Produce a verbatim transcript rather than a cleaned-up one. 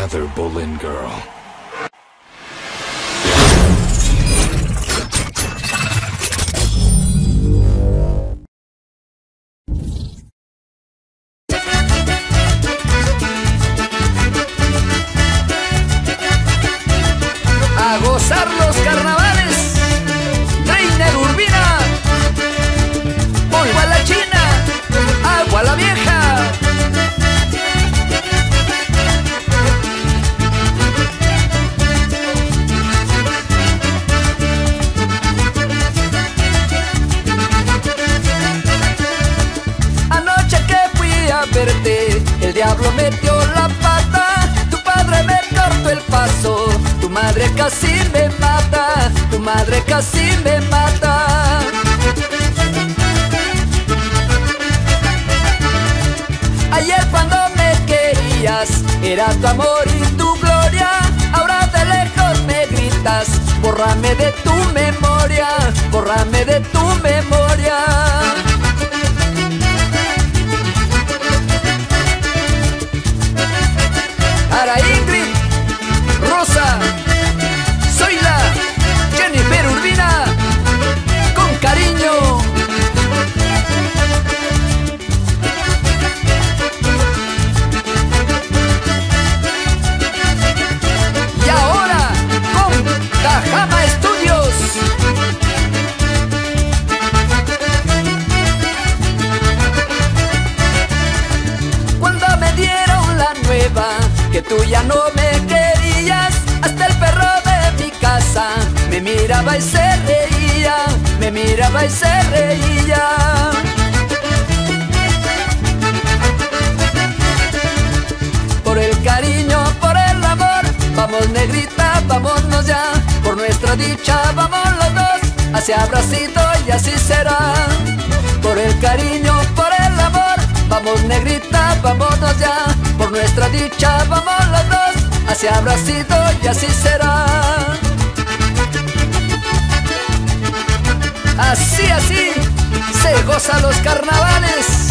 another Bolin girl. A gozar los carnavales, Reiner Urbina, polvo a la china, agua a la vieja. Anoche que fui a verte, el diablo metió la pata, tu padre me cortó el paso, tu madre casi me mata, tu madre casi me mata. Ayer cuando me querías, era tu amor y tu gloria, ahora de lejos me gritas, bórrame de tu memoria, bórrame de tu memoria. Para Ingrid, Rosa, Zoila, Jennifer Urbina, con cariño. Y ahora con Tajama Studios. Cuando me dieron la nueva que tú ya no me querías, hasta el perro de mi casa me miraba y se reía, me miraba y se reía. Por el cariño, por el amor, vamos negrita, vámonos ya, por nuestra dicha vamos los dos, hacia Bracito y así será. Por el cariño, por el amor, vamos negrita, vámonos ya, por nuestra dicha vamos los dos, hacia Bracito y así será. Así, así, se gozan los carnavales.